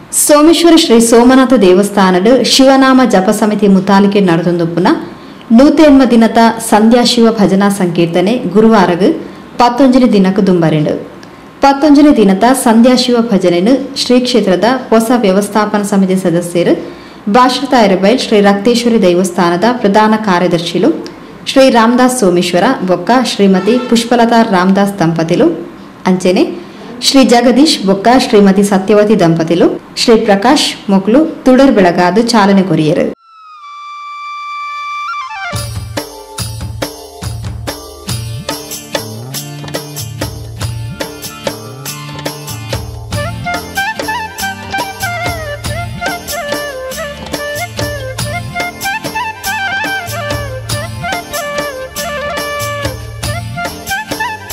ಸೋಮೇಶ್ವರ ಶ್ರೀ ಸೋಮನಾಥ ದೇವಸ್ಥಾನದ ಶಿವನಾಮ ಜಪ ಸಮಿತಿ ಮುತಾಲಿಕೆ ನಡೆದೊಂದುಪ್ಪುನ 108 ದಿನದ ಸಂಧ್ಯಾ ಶಿವ ಭಜನಾ ಸಂಕೀರ್ತನೆ ಗುರುವಾರಗ 11 ದಿನಕ್ಕೆ ದುಂಬರೆಂಡು 11 ದಿನದ ಸಂಧ್ಯಾ ಶಿವ ಭಜನೆಯನ್ನು ಶ್ರೀ ಕ್ಷೇತ್ರದ ಹೊಸ ವ್ಯವಸ್ಥಾಪನಾ ಸಮಿತಿ ಸದಸ್ಯರು ಭಾಷಿತ ಇರಬೈಲ್ ಶ್ರೀ ರಕ್ತೇಶ್ವರಿ ದೇವಸ್ಥಾನದ ಪ್ರಧಾನ ಕಾರ್ಯದರ್ಶಿಲು ಶ್ರೀ ರಾಮದಾಸ್ ಸೋಮೇಶ್ವರ ಬೊಕ್ಕ ಶ್ರೀಮತಿ ಪುಷ್ಪಲತಾ ರಾಮದಾಸ್ ದಂಪತಿಲು ಅಂಚೆನೆ ಶ್ರೀ ಜಗದೀಶ್ ಬೊಕ್ಕ ಶ್ರೀಮತಿ ಸತ್ಯವತಿ ದಂಪತಿಲು ಶ್ರೀ ಪ್ರಕಾಶ್ ಮೊಕ್ಲು ತುಡರ್ ಬೆಳಗಾದು ಚಾಲನೆ ಕೊರಿಯರು.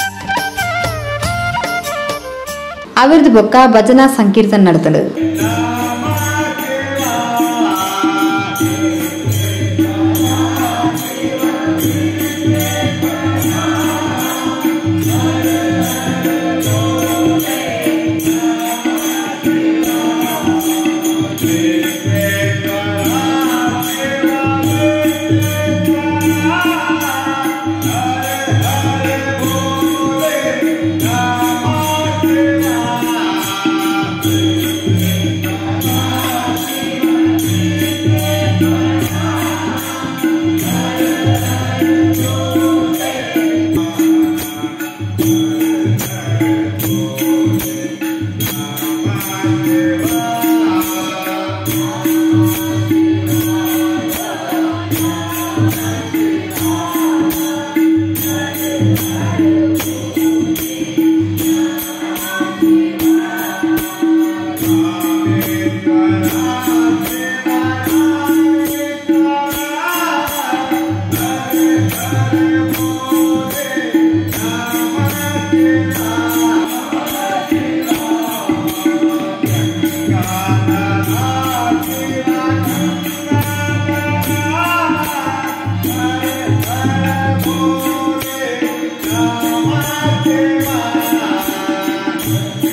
ಅವರದು ಬೊಕ್ಕ ಭಜನಾ ಸಂಕೀರ್ತನ ನಡೆದಳು.